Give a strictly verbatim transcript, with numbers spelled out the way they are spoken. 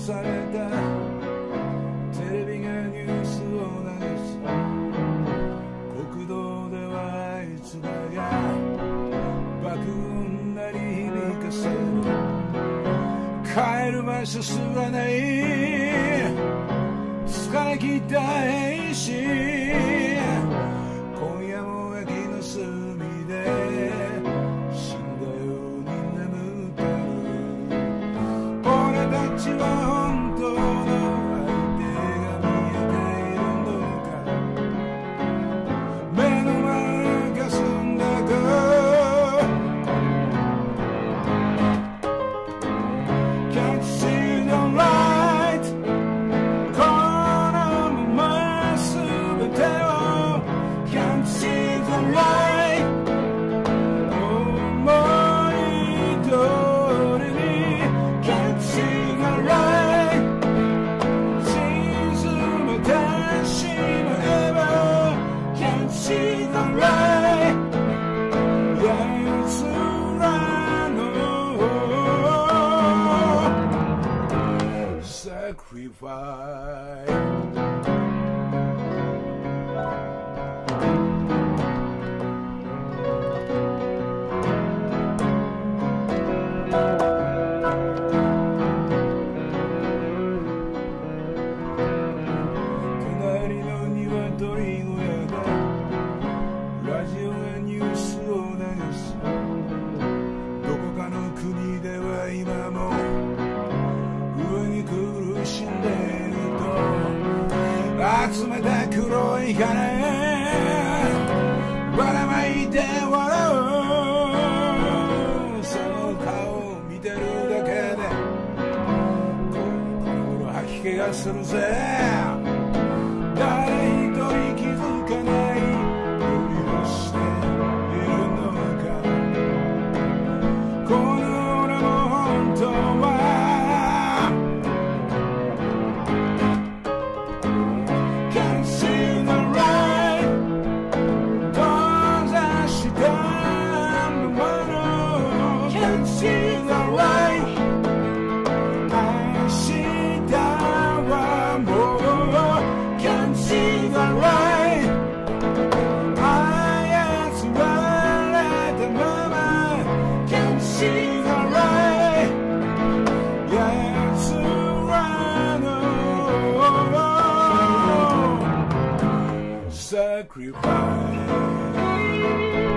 されたテレビがニュースを流す国道ではあいつらが爆音なり響かせる帰る場所すらない疲れ切った兵士今夜も駅の隅で死んだように眠ってる俺たちは本当の相手が見えているのか目の前が澄んだかCan't see the light このまま全てを Can't see the light 思い通りに Can't see the light 沈めてしまえば Can't see the light 奴らのSacrifice隣の鶏小屋がラジオがニュースを流すどこかの国では今も上に苦しんでいると集めた黒い金ばらまいて笑うその顔を見てるだけでこの頃吐き気がするぜ誰一人気づかないふりをしているのかこの俺も本当はCan't see the light 閉ざしたままの Can't see the light 明日はもう Can't see the light 操られたまま Can't see the light 奴らの Sacrifice